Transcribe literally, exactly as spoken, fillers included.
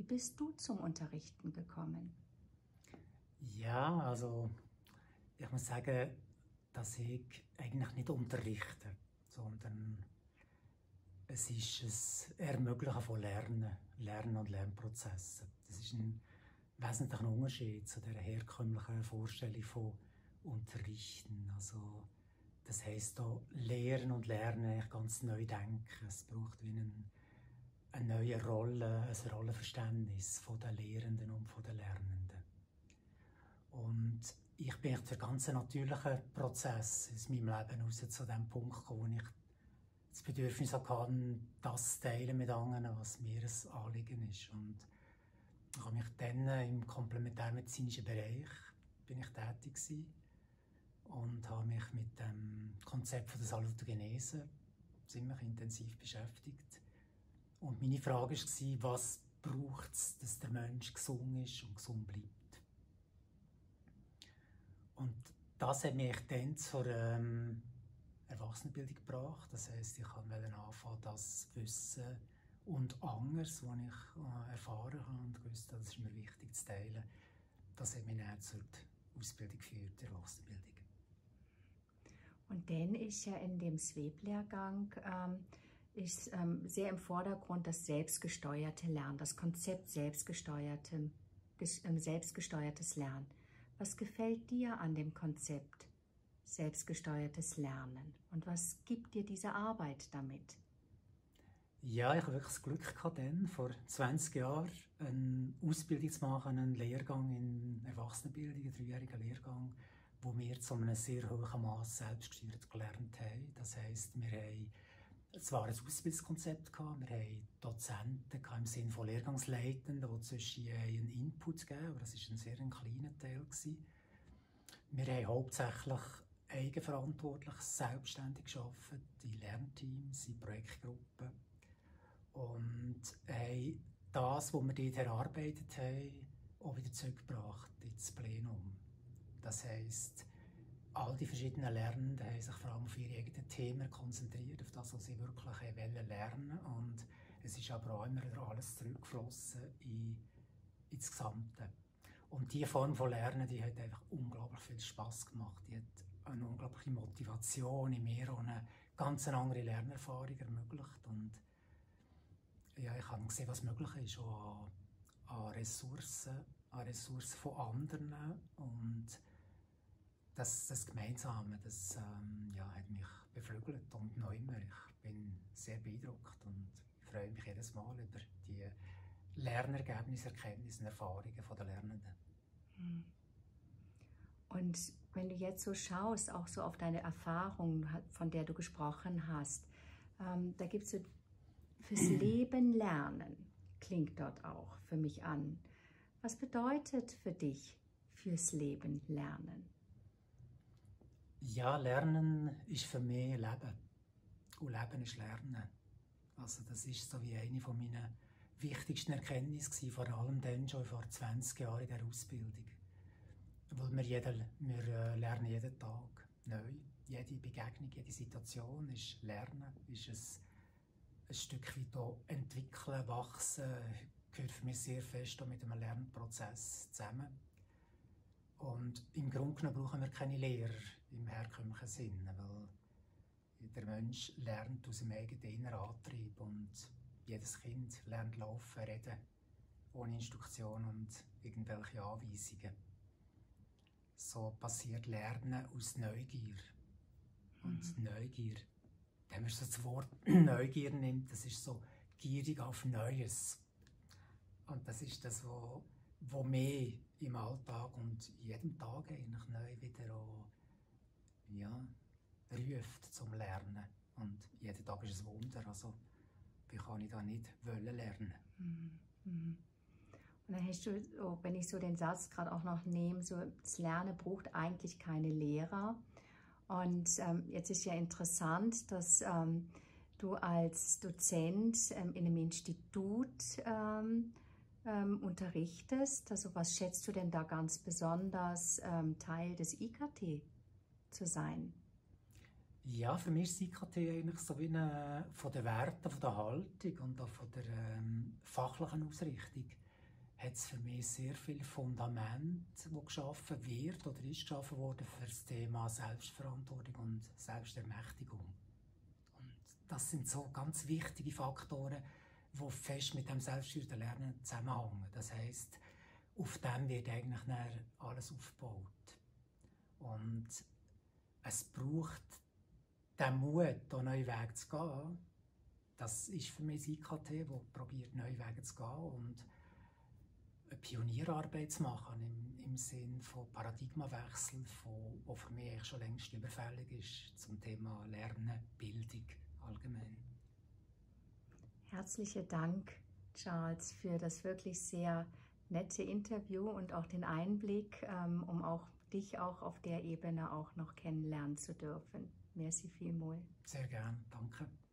bist du zum Unterrichten gekommen? Ja, also ich muss sagen, dass ich eigentlich nicht unterrichte, sondern es ist ein Ermöglichen von Lernen, Lernen und Lernprozessen. Das ist ein wesentlicher Unterschied zu der herkömmlichen Vorstellung von Unterrichten. Also das heisst auch Lehren und Lernen ganz neu denken. Es braucht wie einen, eine neue Rolle, ein Rollenverständnis von den Lehrenden und von den Lernenden. Und ich bin durch ganz natürlichen Prozess aus meinem Leben heraus zu dem Punkt gekommen, wo ich das Bedürfnis hatte, das zu teilen mit anderen, was mir ein Anliegen ist. Und ich habe mich dann im komplementärmedizinischen Bereich bin ich tätig gewesen und habe mich mit dem Konzept von der Salutogenese ziemlich intensiv beschäftigt. Und meine Frage war, was braucht es, dass der Mensch gesund ist und gesund bleibt? Und das hat mich dann zur ähm, Erwachsenenbildung gebracht. Das heisst, ich wollte anfangen, das Wissen und anderes, was ich äh, erfahren habe und gewusst habe, das ist mir wichtig zu teilen. Das hat mich dann zur Ausbildung geführt, der Erwachsenenbildung. Und dann ist ja in dem S W E B-Lehrgang ähm, ist ähm, sehr im Vordergrund das selbstgesteuerte Lernen, das Konzept selbstgesteuerte, äh, selbstgesteuertes Lernen. Was gefällt dir an dem Konzept selbstgesteuertes Lernen und was gibt dir diese Arbeit damit? Ja, ich habe wirklich das Glück gehabt, dann, vor zwanzig Jahren eine Ausbildung zu machen, einen Lehrgang in Erwachsenenbildung, einen dreijährigen Lehrgang, wo wir zu einem sehr hohen Maß selbstgesteuert gelernt haben. Das heisst, wir haben zwar ein Ausbildungskonzept gehabt, wir haben Dozenten im Sinne von Lehrgangsleitenden, die zwischen einen Input geben, aber das war ein sehr kleiner Teil gewesen. Wir haben hauptsächlich eigenverantwortlich, selbstständig gearbeitet, in Lernteams, in Projektgruppen und haben das, was wir dort erarbeitet haben, auch wieder zurückgebracht ins Plenum. Das heisst, all die verschiedenen Lernenden haben sich vor allem auf ihre eigenen Themen konzentriert, auf das, was sie wirklich wollen lernen. Und es ist aber auch immer wieder alles zurückgeflossen in, ins Gesamte. Und diese Form von Lernen, die hat einfach unglaublich viel Spass gemacht. Die hat eine unglaubliche Motivation in mir und eine ganz andere Lernerfahrung ermöglicht. Und ja, ich habe gesehen, was möglich ist, auch an, an Ressourcen, an Ressourcen von anderen. Und Das, das Gemeinsame, das ähm, ja, hat mich beflügelt und noch immer. Ich bin sehr beeindruckt und freue mich jedes Mal über die Lernergebnisse, Erkenntnisse und Erfahrungen der Lernenden. Und wenn du jetzt so schaust, auch so auf deine Erfahrung, von der du gesprochen hast, ähm, da gibt es so fürs Leben lernen, klingt dort auch für mich an. Was bedeutet für dich fürs Leben lernen? Ja, Lernen ist für mich Leben. Und Leben ist Lernen. Also das ist so wie eine von meinen wichtigsten Erkenntnisse, vor allem dann schon vor zwanzig Jahren in der Ausbildung. Weil wir, jeden, wir lernen jeden Tag neu. Jede Begegnung, jede Situation ist Lernen, ist ein, ein Stück weit auch entwickeln, wachsen, gehört für mich sehr fest mit einem Lernprozess zusammen. Und im Grunde genommen brauchen wir keine Lehrer im herkömmlichen Sinn, weil der Mensch lernt aus dem eigenen inneren Antrieb und jedes Kind lernt laufen, reden, ohne Instruktion und irgendwelche Anweisungen. So passiert Lernen aus Neugier. Und mhm. Neugier, wenn man so das Wort Neugier nimmt, das ist so gierig auf Neues. Und das ist das, was wo mehr im Alltag und jeden Tag eigentlich neu wieder auch, ja, ruft zum Lernen. Und jeden Tag ist ein Wunder, also wie kann ich da nicht wollen lernen? Mhm. Und dann hast du, oh, wenn ich so den Satz gerade auch noch nehme, so das Lernen braucht eigentlich keine Lehrer. Und ähm, jetzt ist ja interessant, dass ähm, du als Dozent ähm, in einem Institut ähm, ähm, unterrichtest. Also was schätzt du denn da ganz besonders, ähm, Teil des I K T zu sein? Ja, für mich ist I K T eigentlich so wie eine, von den Werten, von der Haltung und auch von der ähm, fachlichen Ausrichtung hat es für mich sehr viel Fundament, das geschaffen wird oder ist geschaffen worden für das Thema Selbstverantwortung und Selbstermächtigung. Und das sind so ganz wichtige Faktoren, die fest mit dem selbststeuerten Lernen zusammenhängen. Das heisst, auf dem wird eigentlich dann alles aufgebaut. Und es braucht den Mut, da neue Wege zu gehen. Das ist für mich das I K T, das probiert, neue Wege zu gehen und eine Pionierarbeit zu machen im, im Sinn von Paradigmenwechsel, von, wo für mich eigentlich schon längst überfällig ist zum Thema Lernen, Bildung allgemein. Herzlichen Dank, Charles, für das wirklich sehr nette Interview und auch den Einblick, ähm, um auch dich auch auf der Ebene auch noch kennenlernen zu dürfen. Merci vielmals. Sehr gern, danke.